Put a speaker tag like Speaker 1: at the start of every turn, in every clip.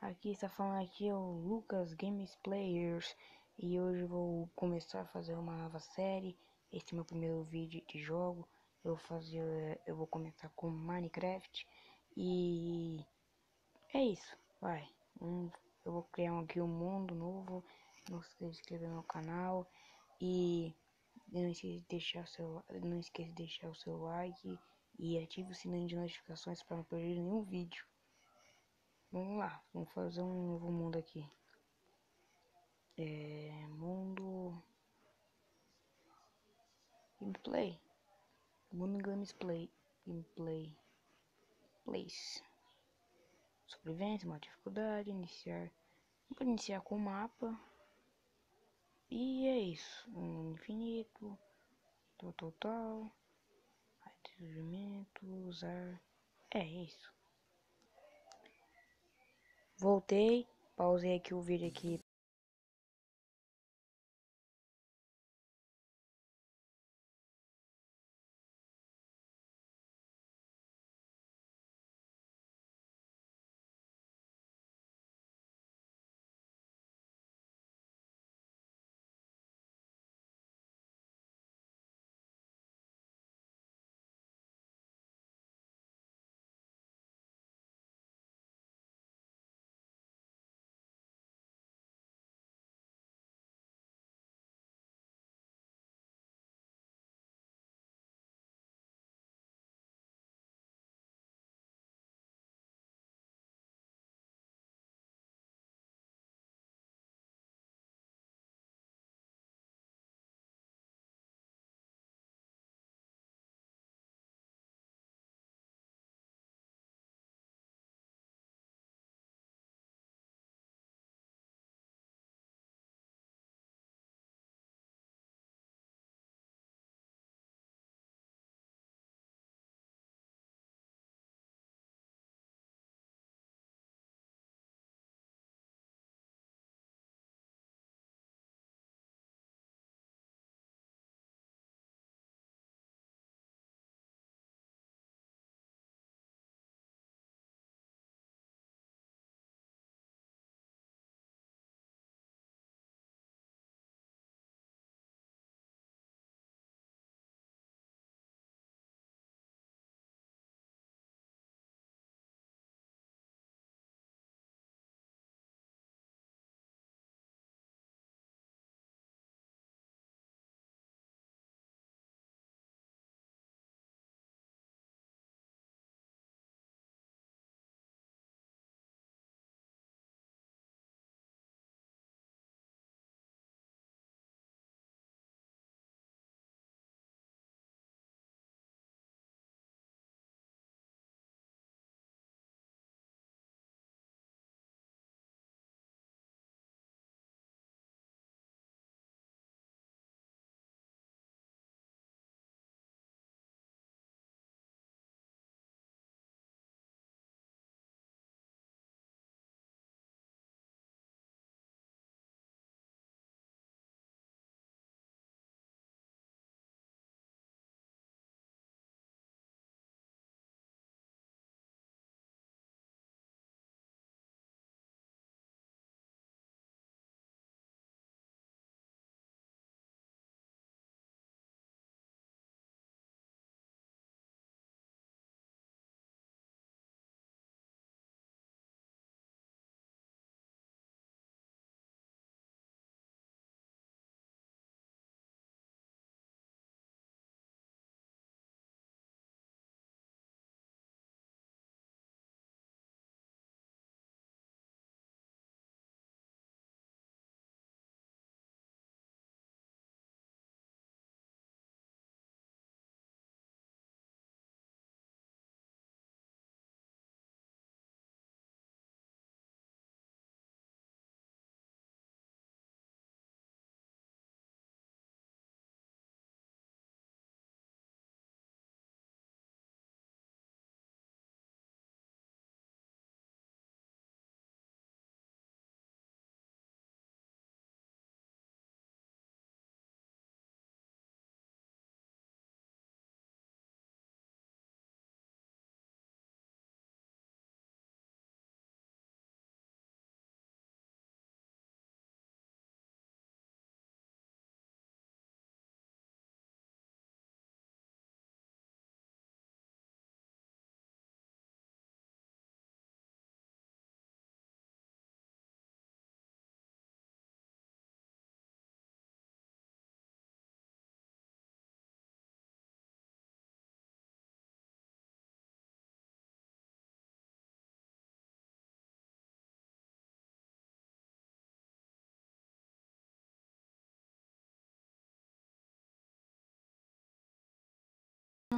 Speaker 1: Aqui está falando aqui é o Lucas Games Players e hoje eu vou começar a fazer uma nova série. Este é meu primeiro vídeo de jogo. Eu vou começar com Minecraft e é isso. Eu vou criar aqui um mundo novo. Não esqueça de se inscrever no canal e não esqueça de deixar o seu like e ative o sininho de notificações para não perder nenhum vídeo. Vamos lá, vamos fazer um novo mundo aqui. Mundo gameplay, mundo gameplay, place, sobrevivência, uma dificuldade, iniciar. Vou iniciar com o mapa e é isso. Um infinito, total, desenvolvimento, usar. É isso. Voltei, pausei aqui o vídeo aqui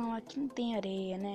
Speaker 1: Não, aqui não tem areia, né?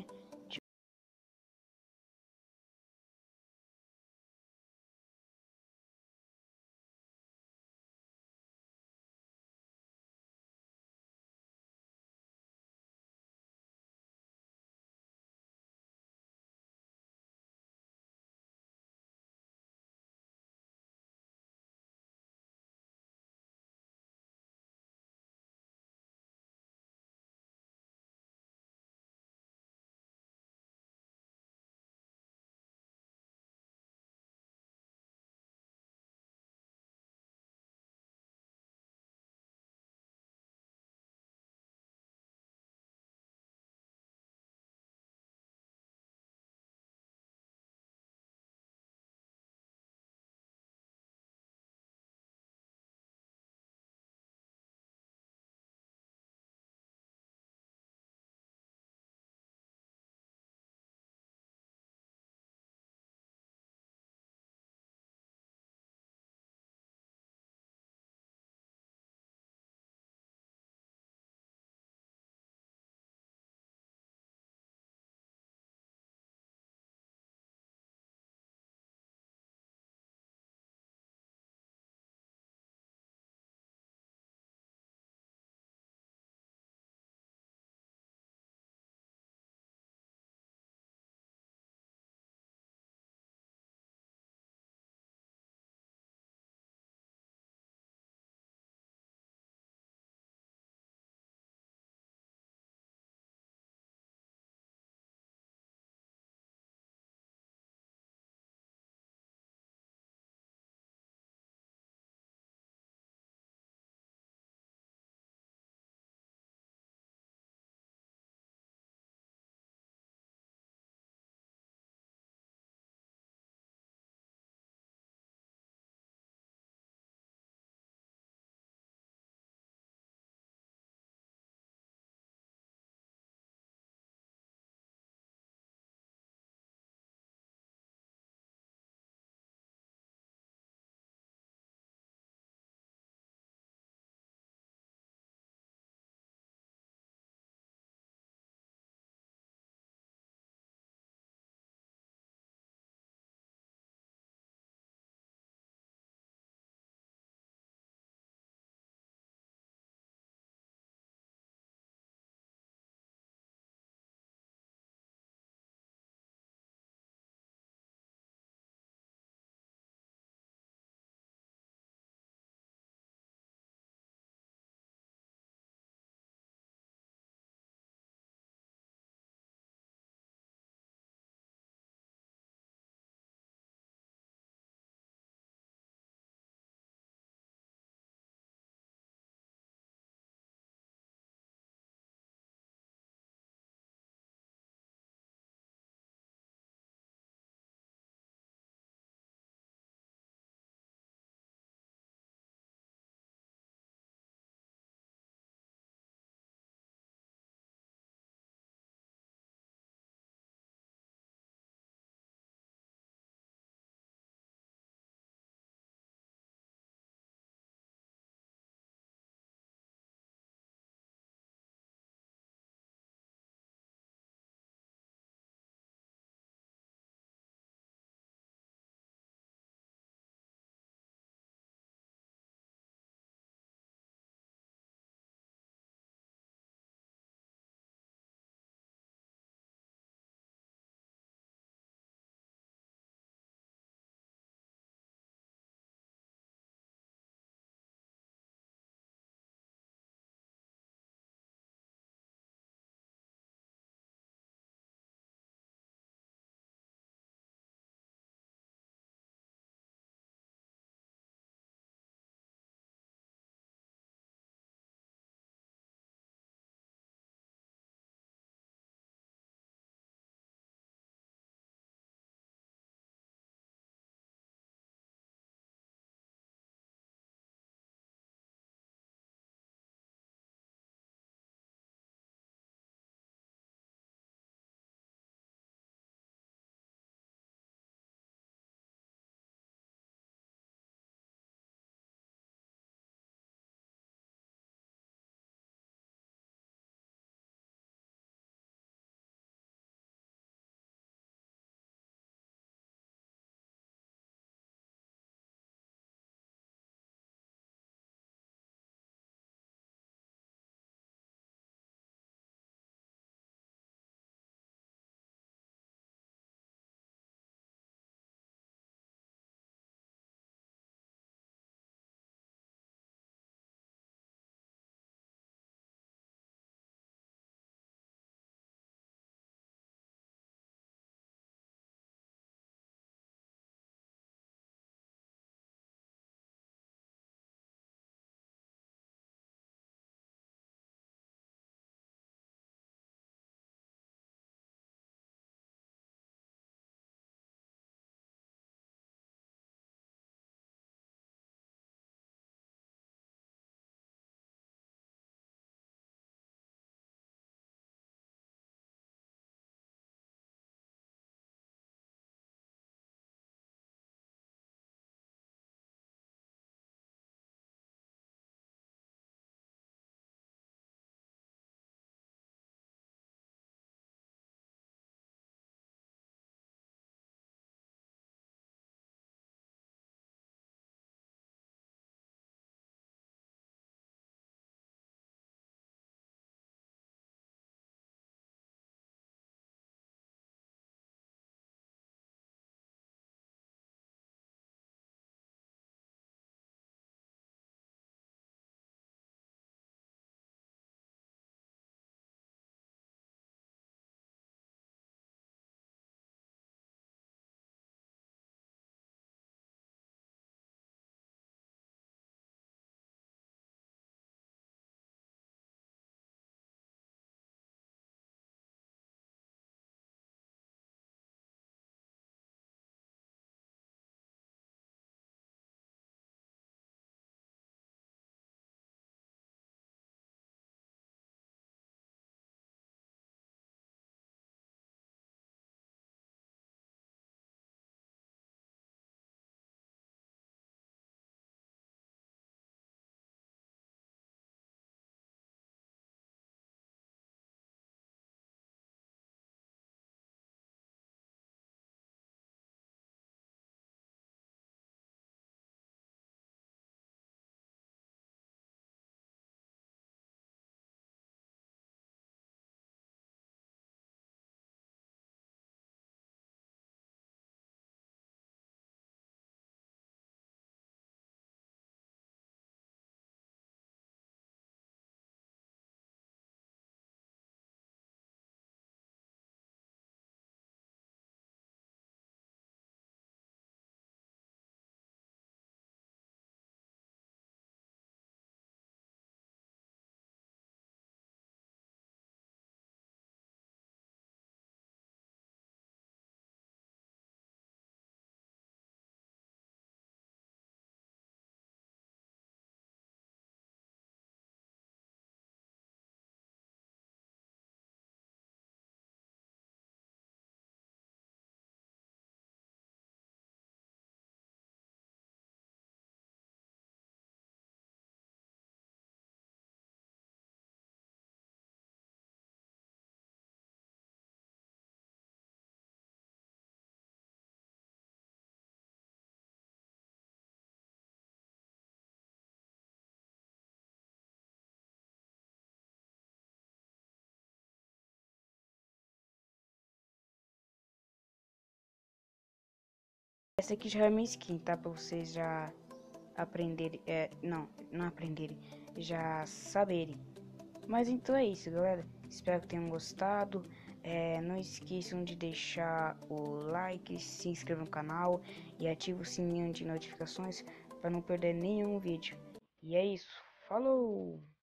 Speaker 1: Essa aqui já é minha skin, tá? Pra vocês já aprenderem, não aprenderem, já saberem. Mas então é isso, galera. Espero que tenham gostado. Não esqueçam de deixar o like, se inscrever no canal e ative o sininho de notificações para não perder nenhum vídeo. E é isso. Falou!